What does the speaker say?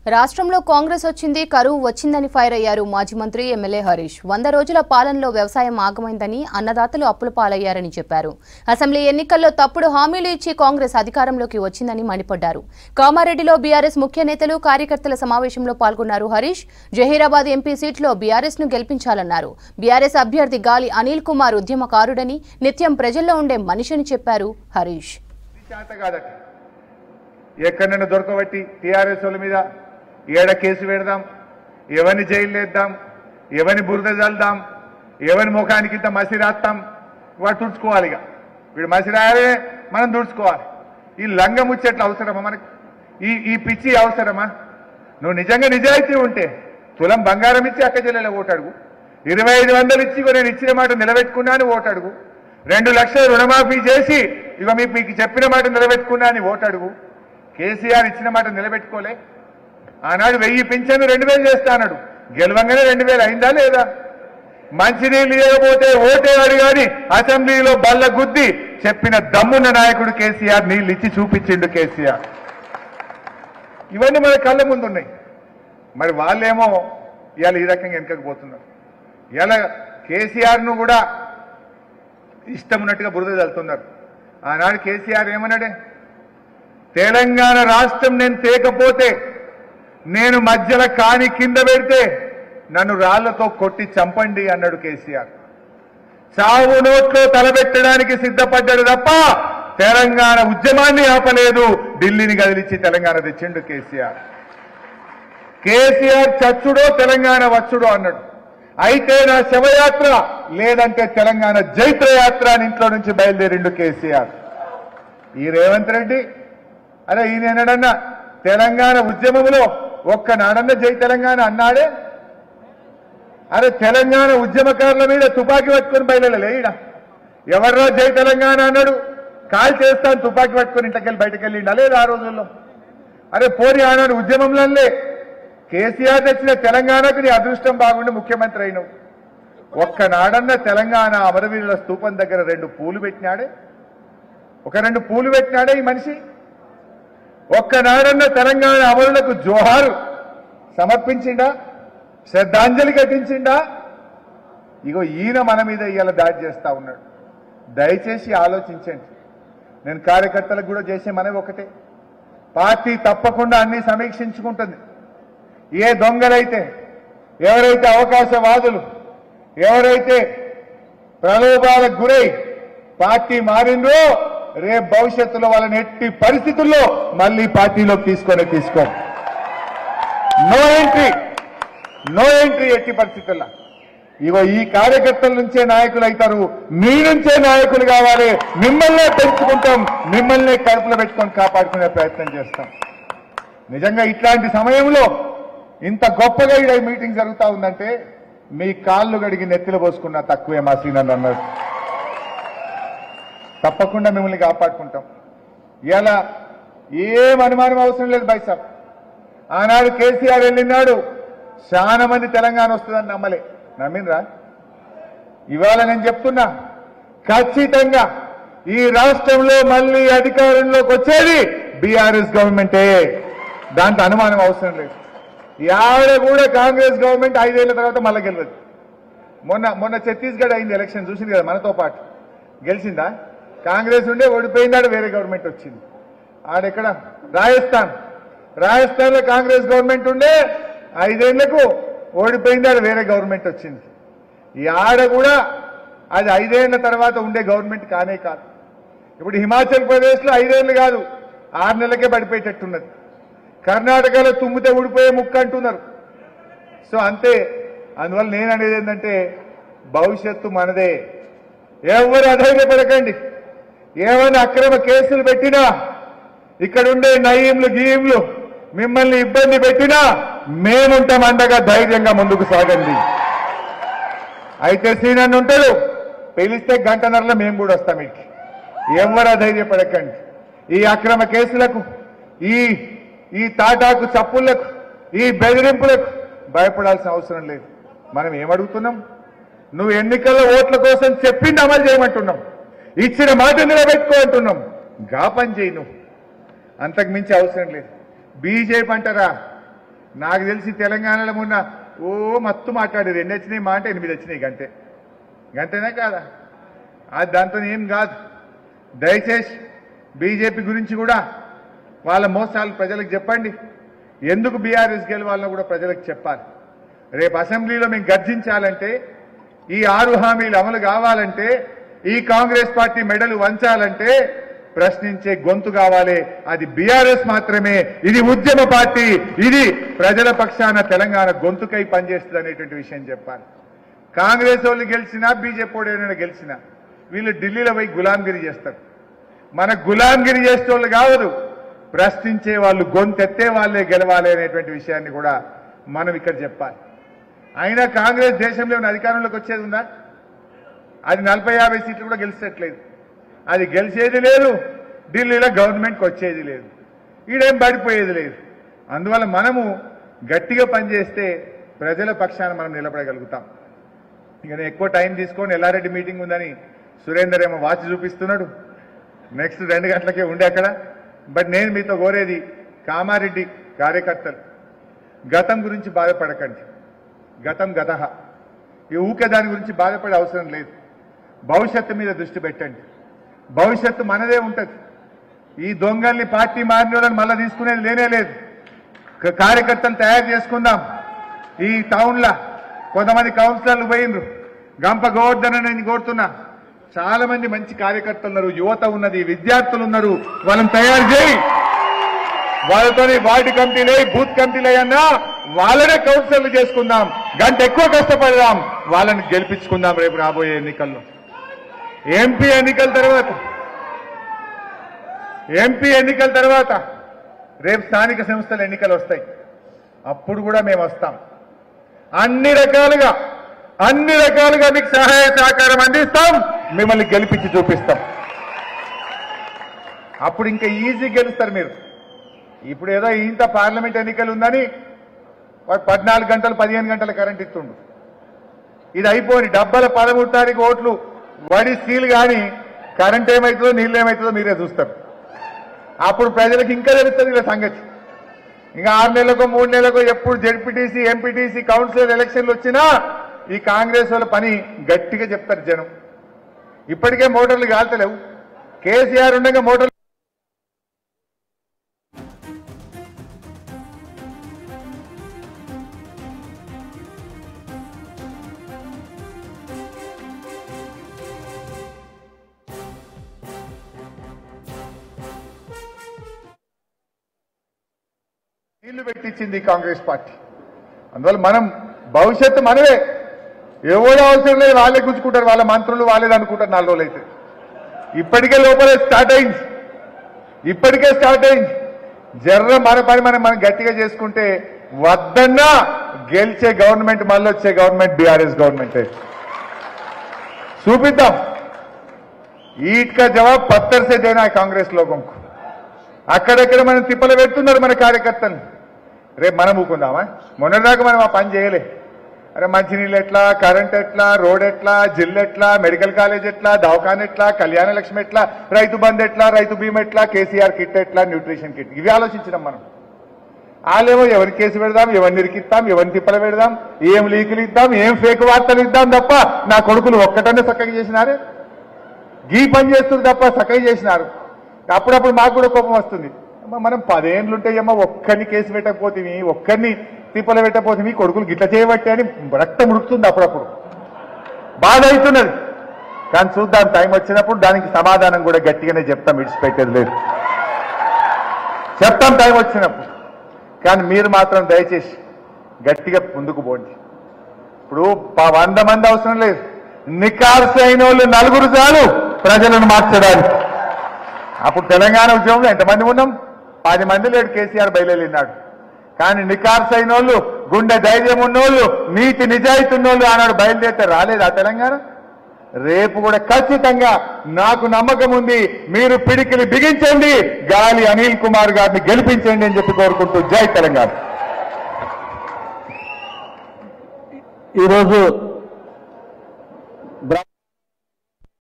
రాష్ట్రంలో కాంగ్రెస్ వచ్చింది కరువు వచ్చిందని ఫైర్ అయ్యారు మాజీ మంత్రి ఎమ్మెల్యే హరీష్ 100 రోజుల పాలనలో వ్యవసాయం ఆగమైందని అన్నదాతలు అప్పుల పాలయ్యారని చెప్పారు. అసెంబ్లీ ఎన్నికల్లో తప్పుడు హామీలు ఇచ్చి కాంగ్రెస్ అధికారంలోకి వచ్చిందని మండిపడ్డారు. కామారెడ్డిలో బీఆర్ఎస్ ముఖ్య నేతలు కార్యకర్తల సమావేశంలో పాల్గొన్నారు హరీష్. జహీరాబాద్ ఎంపీ సీట్లో బీఆర్ఎస్ ను గెలిపించాలన్నారు. బీఆర్ఎస్ అభ్యర్థి గాలి అనిల్ కుమార్ ఉద్యమకారుడని నిత్యం ప్రజల్లో ఉండే మనిషిని చెప్పారు హరీష్. ఎక్కడైనా దొరకబట్టి టీఆర్ఎస్ వాళ్ళ మీద ఏడ కేసు పెడదాం, ఎవరిని జైలు వేద్దాం, ఎవరిని బురద చల్దాం, ఎవరి ముఖానికి ఇంత మసి రాస్తాం, వాడు తుడుచుకోవాలి. ఇక వీడు మసి రాయాలే, మనం తుడుచుకోవాలి. ఈ లంగ ముచ్చేట్లు అవసరమా మనకు? ఈ పిచ్చి అవసరమా? నువ్వు నిజంగా నిజాయితీ ఉంటే తులం బంగారం ఇచ్చి అక్క చెల్లెల ఓటడుగు, 2500 ఇచ్చి నేను ఇచ్చిన మాట నిలబెట్టుకున్నాను ఓటడుగు, 2 లక్షల రుణమాఫీ చేసి ఇక మీకు చెప్పిన మాట నిలబెట్టుకున్నా అని ఓటడుగు. కేసీఆర్ ఇచ్చిన మాట నిలబెట్టుకోలే. ఆనాడు 1000 పింఛను 2000 చేస్తాడు, గెలవంగానే 2000 అయిందా లేదా? మంచినీళ్ళు లేకపోతే ఓటేవాడు కానీ అసెంబ్లీలో బల్ల గుద్ది చెప్పిన దమ్మున్న నాయకుడు కేసీఆర్, నీళ్ళు ఇచ్చి చూపించిండు కేసీఆర్. ఇవన్నీ మన కళ్ళ ముందు ఉన్నాయి. మరి వాళ్ళేమో ఇవాళ ఈ రకంగా వెనకపోతున్నారు. ఇలా కేసీఆర్ను కూడా ఇష్టం ఉన్నట్టుగా బురద చల్లుతున్నారు. ఆనాడు కేసీఆర్ ఏమన్నాడే, తెలంగాణ రాష్ట్రం నేను తేకపోతే, నేను మధ్యలో కాని కింద పెడితే నన్ను రాళ్లతో కొట్టి చంపండి అన్నాడు కేసీఆర్. చావు నోట్లో తలబెట్టడానికి సిద్ధపడ్డాడు తప్ప తెలంగాణ ఉద్యమాన్ని ఆపలేదు. ఢిల్లీని కదిలించి తెలంగాణ తెచ్చిండు కేసీఆర్. కేసీఆర్ చచ్చుడో తెలంగాణ వచ్చుడో అన్నాడు. అయితే నా శవయాత్ర లేదంటే తెలంగాణ జైత్రయాత్ర అని ఇంట్లో నుంచి బయలుదేరిండు కేసీఆర్. ఈ రేవంత్ రెడ్డి అరే ఈయనన్నా తెలంగాణ ఉద్యమంలో ఒక్కనాడన్న జై తెలంగాణ అన్నాడే? అరే తెలంగాణ ఉద్యమకారుల మీద తుపాకీ పట్టుకొని బయలుదేరలే. ఈడ ఎవర్రా జై తెలంగాణ అన్నాడు? కాల్ చేస్తాను తుపాకీ పట్టుకొని ఇంటికెళ్ళి బయటకు వెళ్ళిండా లేదు ఆ రోజుల్లో? అరే పోనీ ఆనాడు ఉద్యమంలోనే కేసీఆర్ తెచ్చిన తెలంగాణకు నీ అదృష్టం బాగుండి ముఖ్యమంత్రి అయినావు. ఒక్కనాడన్న తెలంగాణ అమరవీరుల స్తూపం దగ్గర 2 పూలు పెట్టినాడే? 2 పూలు పెట్టినాడే ఈ మనిషి? ఒక్కనాడన్న తెలంగాణ అమరులకు జోహారు సమర్పించిండా? శ్రద్ధాంజలి ఘటించిండా? ఇగో ఈయన మన మీద ఇవాళ దాడి చేస్తా ఉన్నాడు. దయచేసి ఆలోచించండి. నేను కార్యకర్తలకు కూడా చేసే మనవి ఒకటే, పార్టీ తప్పకుండా అన్ని సమీక్షించుకుంటుంది. ఏ దొంగలైతే, ఎవరైతే అవకాశవాదులు, ఎవరైతే ప్రలోభాలకు గురై పార్టీ మారిందో రేపు భవిష్యత్తులో వాళ్ళని ఎట్టి పరిస్థితుల్లో మళ్ళీ పార్టీలోకి తీసుకో. నో ఎంట్రీ ఎట్టి పరిస్థితుల్లో. ఇగో ఈ కార్యకర్తల నుంచే నాయకులు అవుతారు, మీ నుంచే నాయకులు కావాలి. మిమ్మల్నే పెంచుకుంటాం, మిమ్మల్నే కడుపులో పెట్టుకొని కాపాడుకునే ప్రయత్నం చేస్తాం. నిజంగా ఇట్లాంటి సమయంలో ఇంత గొప్పగా ఈ మీటింగ్ జరుగుతూ ఉందంటే మీ కాళ్ళు గడిగి నెత్తిలో పోసుకున్నా తక్కువే మా సీనన్న అన్నారు. తప్పకుండా మిమ్మల్ని కాపాడుకుంటాం. ఇలా ఏం అనుమానం అవసరం లేదు బైసాబ్. ఆనాడు కేసీఆర్ వెళ్ళినాడు, చాలా మంది తెలంగాణ వస్తుందని నమ్మలే. నమ్మినరా? ఇవాళ నేను చెప్తున్నా, ఖచ్చితంగా ఈ రాష్ట్రంలో మళ్ళీ అధికారంలోకి వచ్చేది బీఆర్ఎస్ గవర్నమెంటే. దాంట్లో అనుమానం అవసరం లేదు. ఆవిడ కూడా కాంగ్రెస్ గవర్నమెంట్ 5 ఏళ్ల తర్వాత మళ్ళీ గెలవదు. మొన్న ఛత్తీస్గఢ్ అయింది ఎలక్షన్, చూసింది కదా, మనతో పాటు గెలిచిందా? కాంగ్రెస్ ఉండే ఓడిపోయిందాడు, వేరే గవర్నమెంట్ వచ్చింది. ఆడెక్కడ? రాజస్థాన్లో కాంగ్రెస్ గవర్నమెంట్ ఉండే 5 ఏళ్లకు ఓడిపోయిందాడు, వేరే గవర్నమెంట్ వచ్చింది. ఈ ఆడ కూడా అది 5 ఏళ్ల తర్వాత ఉండే గవర్నమెంట్ కానే కాదు. ఇప్పుడు హిమాచల్ ప్రదేశ్లో 5 ఏళ్లు కాదు, 6 నెలలకే పడిపోయేటట్టున్నది. కర్ణాటకలో తుమ్మితే ఊడిపోయే ముక్క అంటున్నారు. సో అంతే. అందువల్ల నేను అనేది ఏంటంటే భవిష్యత్తు మనదే. ఎవరు అధైర్యపడకండి. ఏమైనా అక్రమ కేసులు పెట్టినా, ఇక్కడుండే నయీంలు గీయంలు మిమ్మల్ని ఇబ్బంది పెట్టినా మేముంటాం అండగా. ధైర్యంగా ముందుకు సాగండి. అయితే సీనన్ను ఉంటాడు, పిలిస్తే గంటన్నరలో మేము కూడా వస్తాం. ఇంటికి ఎవరు అధైర్యపడకండి. ఈ అక్రమ కేసులకు, ఈ తాటాకు చప్పుళ్లకు, ఈ బెదిరింపులకు భయపడాల్సిన అవసరం లేదు. మనం ఏమడుగుతున్నాం? నువ్వు ఎన్నికల్లో ఓట్ల కోసం చెప్పింది అమలు చేయమంటున్నాం, ఇచ్చిన మాట నిలబెట్టుకో అంటున్నాం. గా పని చేయి నువ్వు, అంతకు మించి అవసరం లేదు. బీజేపీ అంటారా? నాకు తెలిసి తెలంగాణలో మొన్న ఓ మత్తు మాట్లాడారు 2 వచ్చినాయి మా అంటే 8 వచ్చినాయి గంటేనా కాదా అది దాంతో ఏం కాదు. దయచేసి బీజేపీ గురించి కూడా వాళ్ళ మోసాలు ప్రజలకు చెప్పండి. ఎందుకు బీఆర్ఎస్ గెలవాలనో కూడా ప్రజలకు చెప్పాలి. రేపు అసెంబ్లీలో మేము గర్జించాలంటే, ఈ 6 హామీలు అమలు కావాలంటే, ఈ కాంగ్రెస్ పార్టీ మెడలు వంచాలంటే ప్రశ్నించే గొంతు కావాలి. అది బీఆర్ఎస్ మాత్రమే. ఇది ఉద్యమ పార్టీ, ఇది ప్రజల పక్షాన తెలంగాణ గొంతుకై పనిచేస్తుంది అనేటువంటి విషయం చెప్పాలి. కాంగ్రెస్ వాళ్ళు గెలిచినా బీజేపీ వాడు గెలిచినా వీళ్ళు ఢిల్లీలో పోయి గులాంగిరి చేస్తారు. మన గులాంగిరి చేసేవాళ్ళు కావదు, ప్రశ్నించే వాళ్ళు గొంతెత్తే వాళ్ళే గెలవాలి అనేటువంటి విషయాన్ని కూడా మనం ఇక్కడ చెప్పాలి. అయినా కాంగ్రెస్ దేశంలో ఉన్న అధికారంలోకి వచ్చేది ఉందా? అది 40-50 సీట్లు కూడా గెలిచేట్లేదు. అది గెలిచేది లేదు, ఢిల్లీలో గవర్నమెంట్కి వచ్చేది లేదు, ఈడేం పడిపోయేది లేదు. అందువల్ల మనము గట్టిగా పనిచేస్తే ప్రజల పక్షాన మనం నిలబడగలుగుతాం. ఇక నేను ఎక్కువ టైం తీసుకొని ఎల్లారెడ్డి మీటింగ్ ఉందని సురేందర్ ఏమో వాచ్ చూపిస్తున్నాడు. నెక్స్ట్ 2 గంటలకే ఉండే అక్కడ. బట్ నేను మీతో కోరేది, కామారెడ్డి కార్యకర్తలు గతం గురించి బాధపడకండి. గతం గతహ. ఈ ఊకే దాని గురించి బాధపడే అవసరం లేదు. భవిష్యత్తు మీద దృష్టి పెట్టండి. భవిష్యత్తు మనదే ఉంటుంది. ఈ దొంగల్ని పార్టీ మారిన వాళ్ళని మళ్ళీ తీసుకునేది లేనే లేదు. కార్యకర్తలు తయారు చేసుకుందాం. ఈ టౌన్లో కొంతమంది కౌన్సిలర్లు పోయిండ్రు. గంప గోవర్ధన్ నేను కోరుతున్నా, చాలా మంది మంచి కార్యకర్తలు ఉన్నారు, యువత ఉన్నది, విద్యార్థులు ఉన్నారు. వాళ్ళని తయారు చేయి. వాళ్ళతో వార్డు కమిటీలే, బూత్ కమిటీలే అన్నా వాళ్ళనే కౌన్సిలర్లు చేసుకుందాం. గంట ఎక్కువ కష్టపడదాం, వాళ్ళని గెలిపించుకుందాం రేపు రాబోయే ఎన్నికల్లో. ఎంపీ ఎన్నికల తర్వాత రేపు స్థానిక సంస్థల ఎన్నికలు వస్తాయి. అప్పుడు కూడా మేము వస్తాం. అన్ని రకాలుగా మీకు సహాయ సహకారం అందిస్తాం, మిమ్మల్ని గెలిపించి చూపిస్తాం. అప్పుడు ఇంకా ఈజీ గెలుస్తారు మీరు. ఇప్పుడు ఏదో ఇంత పార్లమెంట్ ఎన్నికలు ఉందని 14 గంటలు 15 గంటల కరెంట్ ఇస్తుండు. ఇది అయిపోయి 13 తారీఖు ఓట్లు వడి సీల్ కానీ కరెంట్ ఏమవుతుందో నీళ్ళు ఏమవుతుందో మీరే చూస్తారు. అప్పుడు ప్రజలకు ఇంకా తెలుస్తుంది ఇలా సంగతి. ఇంకా 6 నెలలకో 3 నెలలకో ఎప్పుడు జెడ్పీటీసీ, ఎంపీటీసీ, కౌన్సిలర్ ఎలక్షన్లు వచ్చినా ఈ కాంగ్రెస్ వాళ్ళ పని గట్టిగా చెప్తారు జనం. ఇప్పటికే మోటార్లు కాల్తలేవు. కేసీఆర్ ఉండగా మోటార్లు నీళ్లు పెట్టించింది కాంగ్రెస్ పార్టీ. అందువల్ల మనం భవిష్యత్తు మనమే. ఎవరో అవసరం లేదు, వాళ్ళే గుంజుకుంటారు, వాళ్ళ మంత్రులు వాళ్ళేది అనుకుంటారు 4 రోజులు అయితే. ఇప్పటికే లోపలే స్టార్ట్ అయింది. జర్ర మన పని మనం గట్టిగా చేసుకుంటే వద్దన్నా గెలిచే గవర్నమెంట్ మళ్ళీ వచ్చే గవర్నమెంట్ బీఆర్ఎస్ గవర్నమెంట్ చూపిద్దాం. ईट का जवाब पत्थर से देना है कांग्रेस लोगों को. అక్కడెక్కడ మనం తిప్పలు పెడుతున్నారు మన కార్యకర్తలు. రేపు మనం ఊకుందామా? మొన్నటిదాకా మనం ఆ పని చేయలే. అరే మంచినీళ్ళు ఎట్లా, కరెంట్ ఎట్లా, రోడ్ ఎట్లా, జిల్లు ఎట్లా, మెడికల్ కాలేజ్ ఎట్లా, దవాఖాన ఎట్లా, కళ్యాణ లక్ష్మి ఎట్లా, రైతు బంధు ఎట్లా, రైతు బీమా ఎట్లా, కేసీఆర్ కిట్ ఎట్లా, న్యూట్రిషన్ కిట్, ఇవి ఆలోచించినాం మనం. వాళ్ళేమో ఎవరికి కేసు పెడదాం, ఎవరిని ఇరికిస్తాం, ఎవరిని తిప్పలు పెడదాం, ఏం లీకులు ఇద్దాం, ఏం ఫేక్ వార్తలు ఇద్దాం తప్ప నా కొడుకులు ఒక్కటనే చక్కగా చేసినారే. గీ పని చేస్తుంది తప్ప చక్కగా చేసినారు. అప్పుడప్పుడు మాకు కూడా కోపం వస్తుంది. మనం 10 ఏళ్ళు ఉంటాయేమో ఒక్కరిని కేసు పెట్టకపోతే, ఒక్కరిని తిప్పలు పెట్టకపోతే కొడుకులు గిట్ల చేయబట్టే అని రక్తం ఉడుకుతుంది. అప్పుడప్పుడు బాధ అవుతున్నది. కానీ చూద్దాం, టైం వచ్చినప్పుడు దానికి సమాధానం కూడా గట్టిగానే చెప్తాం, విడిచిపెట్టేది లేదు. చెప్తాం టైం వచ్చినప్పుడు. కానీ మీరు మాత్రం దయచేసి గట్టిగా ముందుకు పోండి. ఇప్పుడు 100 మంది అవసరం లేదు, నికార్సు అయిన వాళ్ళు 4 చాలు ప్రజలను మార్చడానికి. అప్పుడు తెలంగాణ ఉద్యమంలో ఎంతమంది ఉన్నాం? 10 మంది లేడు, కేసీఆర్ బయలుదేరినాడు. కానీ నికార్సు అయిన వాళ్ళు, గుండె ధైర్యం ఉన్నోళ్ళు, నీతి నిజాయితీ ఉన్నోళ్ళు ఆనాడు బయలుదేరితే రాలేదు ఆ తెలంగాణ. రేపు కూడా ఖచ్చితంగా నాకు నమ్మకం ఉంది, మీరు పిడికిలి బిగించండి, గాలి అనిల్ కుమార్ గారిని గెలిపించండి అని చెప్పి కోరుకుంటూ జై తెలంగాణ. ఈరోజు